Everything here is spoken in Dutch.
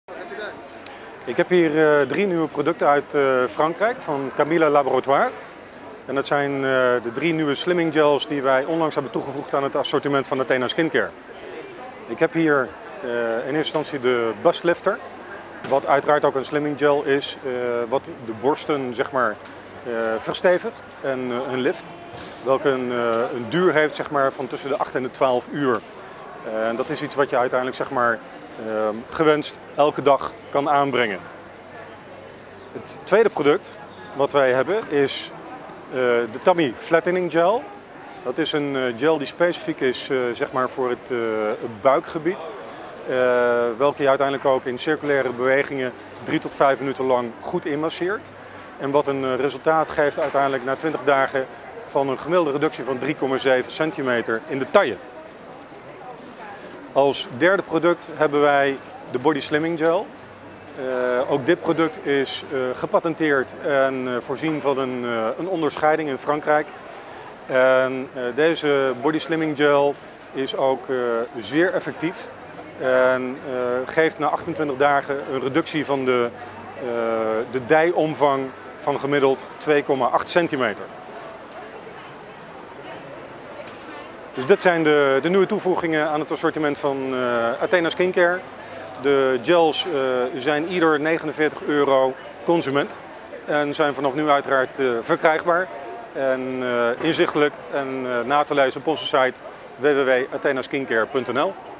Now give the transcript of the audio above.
Ik heb hier 3 nieuwe producten uit Frankrijk van Camilla Laboratoire. En dat zijn de 3 nieuwe slimming gels die wij onlangs hebben toegevoegd aan het assortiment van Athena Skincare. Ik heb hier in eerste instantie de Bustlifter, wat uiteraard ook een slimming gel is, wat de borsten zeg maar verstevigt en een lift, welke een duur heeft zeg maar, van tussen de 8 en de 12 uur. En dat is iets wat je uiteindelijk zeg maar, gewenst elke dag kan aanbrengen. Het tweede product wat wij hebben is de Tummy Flattening Gel. Dat is een gel die specifiek is zeg maar voor het buikgebied. Welke je uiteindelijk ook in circulaire bewegingen 3 tot 5 minuten lang goed inmasseert. En wat een resultaat geeft uiteindelijk na 20 dagen van een gemiddelde reductie van 3,7 centimeter in de taille. Als derde product hebben wij de Body Slimming Gel. Ook dit product is gepatenteerd en voorzien van een onderscheiding in Frankrijk. En deze Body Slimming Gel is ook zeer effectief en geeft na 28 dagen een reductie van de dijomvang van gemiddeld 2,8 centimeter. Dus dit zijn de nieuwe toevoegingen aan het assortiment van Athena Skincare. De gels zijn ieder €49 consument en zijn vanaf nu uiteraard verkrijgbaar en inzichtelijk en na te lezen op onze site www.athenaskincare.nl.